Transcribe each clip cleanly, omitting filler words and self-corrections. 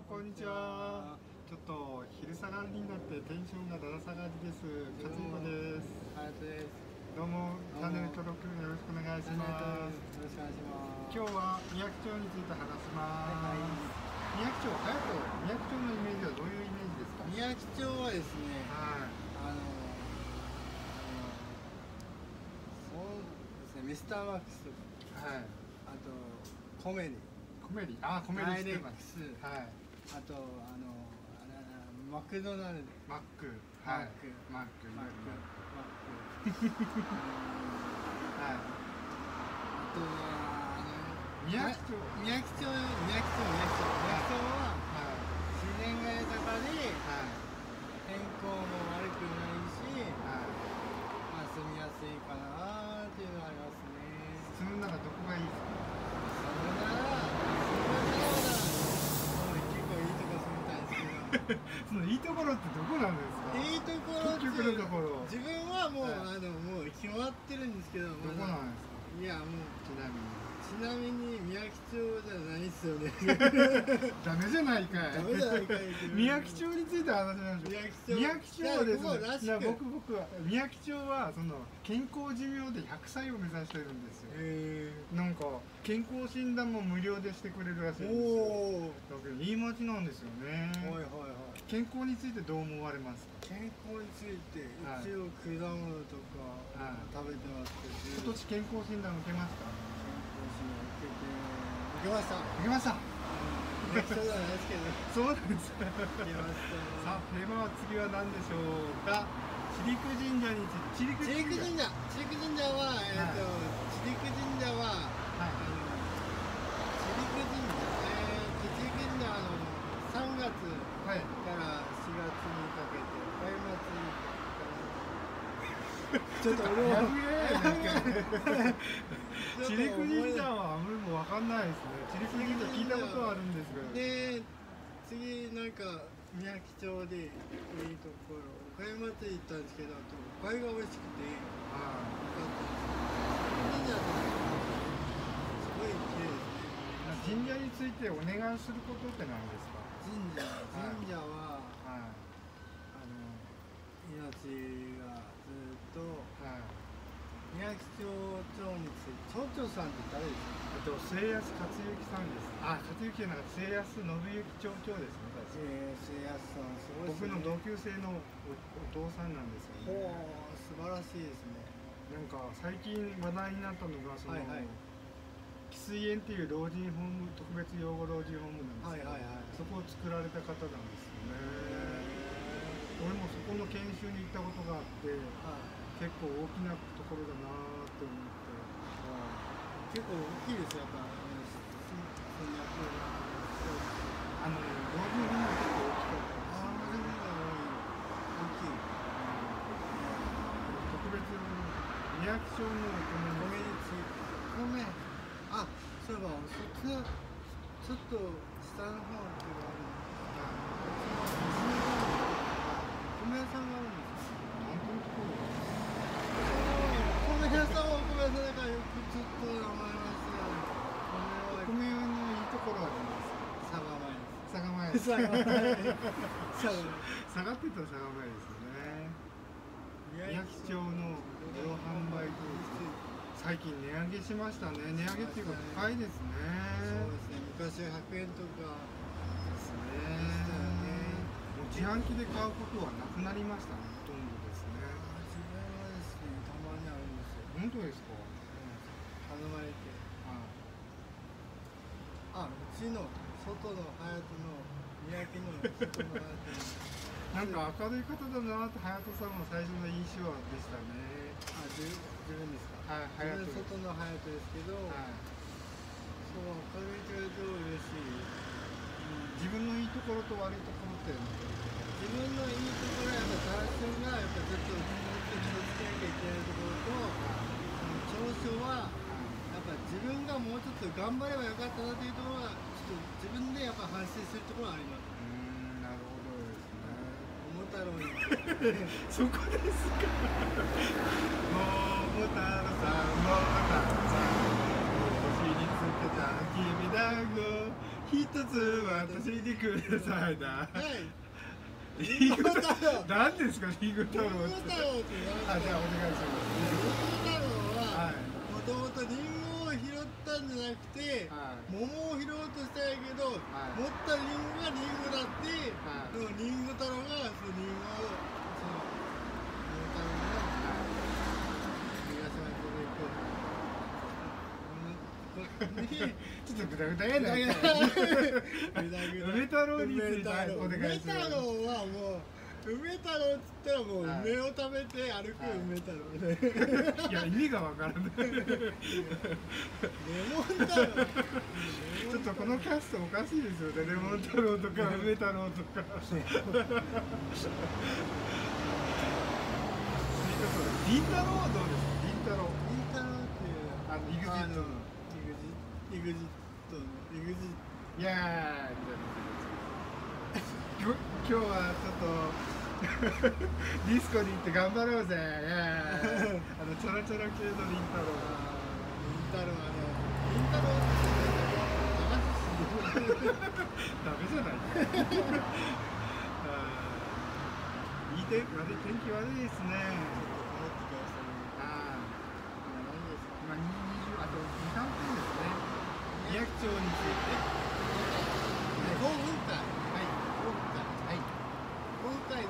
こんにちは。ちょっと昼下がりになってテンションがだだ下がりです。勝彦です。 です。 どうもチャンネル登録よろしくお願いします。 よろしくお願いします。 今日は宮城町について話します。 はいはい。 宮城町、宮城町のイメージはどういうイメージですか？ 宮城町はですね、 はい。 そうですね、ミスターマックスとか、 はい。 あとコメディ、 コメディ、コメディしてます。はい。 あとマクドナルド、 マック、はい。マック。はい。 あとは宮城町は自然が豊かで、天候も悪くないし、住みやすいかなっていうのがありますね。 住むならどこがいいですか？ 結構いいとこ住みたいですけど。 そのいいところってどこなんですか？ いいところって結局のところ。 自分はもう、もう決まってるんですけど。 どこなんですか？ いやもうちなみに宮城町じゃないっすよね。 ダメじゃないかい。 ダメじゃないかい。 宮城町について話しましょう。宮城町はですね、僕は宮城町はその健康寿命で100歳を目指してるんですよ。なんか健康診断も無料でしてくれるらしいんですよ。だけどいい街なんですよね。健康についてどう思われますか？ 健康について一応果物とか食べてますけど。 今年健康診断受けました？ 受けました。 受けました。 そうじゃないですけど。 そうなんです。 受けました。 さあ、テーマは次は何でしょうか。千陸神社について。 千陸神社は、千陸神社は、千陸神社は3月から4月にかけて、開幕にちょっと俺は千陸神社はあんまりも分かんないですね。千陸神社聞いたことはあるんですけど。で、 次なんか宮城町でいいところ、岡山町行ったんですけど、おかゆが美味しくて、よかったです。神社ってすごい綺麗ですね。 神社についてお願いすることって何ですか？ 神社は命がずっと宮城町について、町長さんって誰ですか？ 末安克之さんです。克之じゃなくて末安信之町長ですね。 末安さんすごいですね。 僕の同級生のお父さんなんですよね。 素晴らしいですね。 なんか最近話題になったのがその喜水園っていう老人ホーム、特別養護老人ホームなんですけど、そこを作られた方なんですよね。俺もそこの研修に行ったことがあって、結構大きなところだなと思って。 結構大きいですよ、やっぱ。 老人ホームは結構大きかったです。 大きい。 特別宮城町のお米について。 米。そういえば、ちょっと下の方っていうのがあるんですか？米屋さんがあるんですか？米屋さんは米屋さんだからよくちょっと名前ますよ。 米屋のいいところは何ですか？ 佐賀前です。 下がってたら佐賀前ですよね。宮城町の自動販売ブース。最近値上げしましたね。値上げっていうか高いですね。 そうですね。昔は100円とかですね。もう自販機で買うことはなくなりましたね。ほとんどですね。 自分はですね、たまにあるんですよ。 本当ですか？ 頼まれて。うちの外の隼人の三宅の外の隼人なんか明るい方だなって隼人さんの最初の印象でしたね。 自分ですか？ はい、 自分外の隼人ですけど、そう明るいというと嬉しい。 自分のいいところと悪いところって自分のいいところはやっぱ男性がやっぱちょっと気をつけなきゃいけないところと、長所はやっぱ自分がもうちょっと頑張ればよかったなというところはちょっと自分でやっぱ反省するところはあります。 なるほどですね。 桃太郎にそこですか。桃太郎さん、桃太郎さん、腰につけたきびだんご、 一つ私にくださいな。 リンゴ太郎。 何ですかリンゴ太郎って。 リンゴ太郎ってじゃあお願いします。 リンゴ太郎はもともとリンゴを拾ったんじゃなくて、桃を拾おうとしたんやけど、持ったリンゴがリンゴだって、でもリンゴ太郎がそのリンゴを太郎の東山こで行く。 ちょっとグダグダやな。梅太郎についてお願いします。 梅太郎はもう梅太郎っつったらもう梅を食べて歩く梅太郎で。 いや意味がわからない。 レモン太郎。 ちょっとこのキャストおかしいですよね。レモン太郎とか梅太郎とか。りんたろうはどうですか。りんたろう。 りんたろうっていう EXITの。いやー、今日はちょっとディスコに行って頑張ろうぜ。チョロチョロ系のりんたろう。 りんたろうってダメじゃない。天気悪いですね。今20あと2、3分ですね。宮城町について。 5分間。5分間で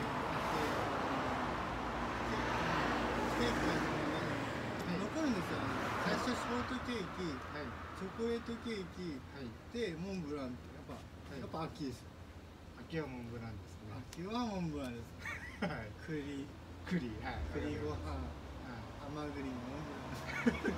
ケーキが残るんですよ。最初ショートケーキ、チョコレートケーキでモンブランってやっぱ秋です。 秋はモンブランですね。 秋はモンブランです。栗ご飯、甘栗のモンブラン。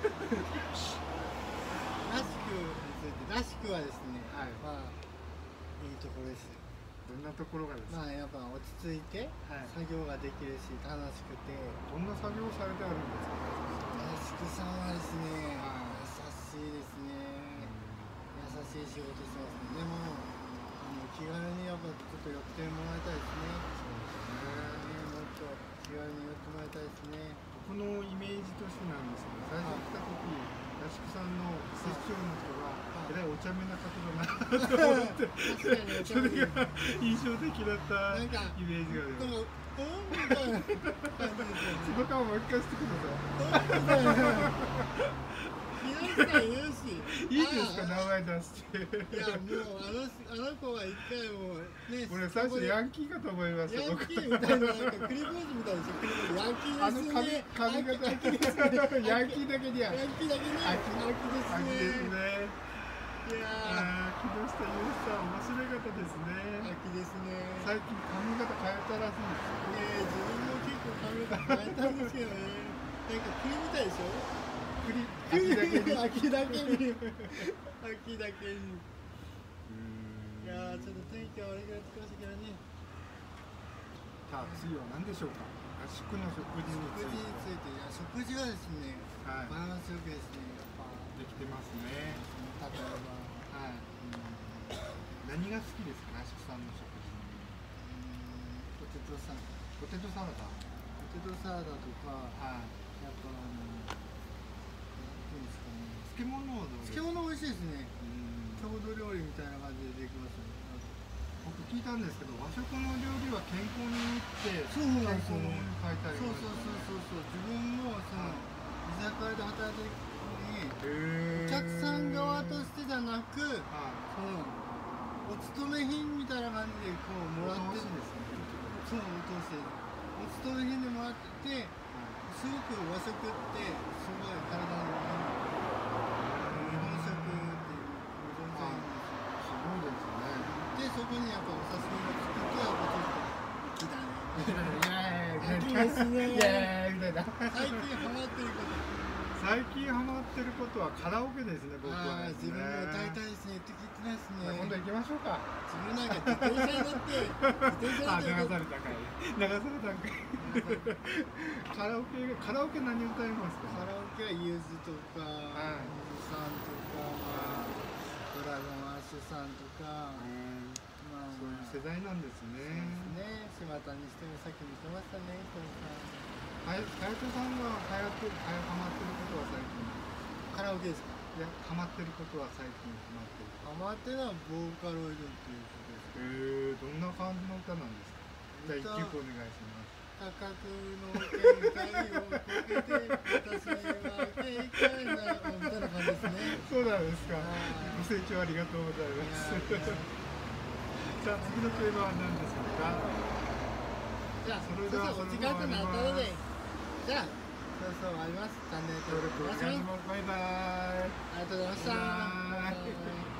らしくはですね、いいところです。 どんなところがですか。 やっぱ落ち着いて作業ができるし楽しくて。 どんな作業をされてあるんですか。 屋敷さんはですね、優しいですね。優しい仕事してますね。でも気軽にやっぱちょっと寄ってもらいたいですね。もっと気軽に寄ってもらいたいですね。 僕のイメージとしてなんですけど、最初来た時屋敷さんのセッションの人がえらいお茶目な方だなと思って、それが印象的だったイメージがあります。 みたいな感じですよね。 その顔もう一回してください。 いいいですか、名前出して。 いや、もうあの子は一回もうね、 俺最初ヤンキーかと思いました。 ヤンキーみたいな、なんかクリボーズみたいでしょ。ヤンキーですね。 髪型ヤンキーだけには。 ヤンキーだけには秋ですね。いや木下ゆうさん面白い方ですね。 秋ですね。 最近髪型変えたらしいです。自分も結構髪型変えたんですけどね。なんか栗みたいでしょ。秋だけに。いやちょっと天気は悪くなってきましたけどね。 さあ次は何でしょうか。宿の食事について。 食事はですね、バランスよくですね、やっぱできてますね。 例えば何が好きですか、宿さんの食事。 ポテトサラダとか、やっぱ漬物美味しいですね。郷土料理みたいな感じでできますね。 僕聞いたんですけど、和食の料理は健康にいいってそうなんですよね。 書いてあります。 そう自分もその居酒屋で働いてる時にお客さん側としてじゃなく、そのお勤め品みたいな感じでこうもらってるんですね。そう、お通しでお勤め品でもらってて、すごく和食ってすごい体にいい。でそこにやっぱお刺身がつくとやっぱちょっと粋だね。ですね。みたいな。最近ハマってることはカラオケですね。僕は自分も歌いたいですね。って聞いてないですね。 今度行きましょうか。 自分なんか自転車に乗って流されたかい。カラオケ何歌いますか。 カラオケはゆずとかゆずさんとかドラゴンアッシュさんとか。 そういう世代なんですね。 柴田にしてもさっき見てましたね。 隼人さんがハマってることは最近カラオケですか。 いや、ハマってることは最近ハマってる。 ハマってるのはボーカロイドっていうことです。 どんな感じの歌なんですか？じゃあ一曲お願いします。 価格の限界を超えて私は軽快なみたいな感じですね。 そうなんですか。ご清聴ありがとうございます。さあ次のテーマは何でしょうか？ じゃあそれではお時間となったので、じゃあそろそろ終わります。チャンネル登録お願いします。 バイバイ。 ありがとうございました。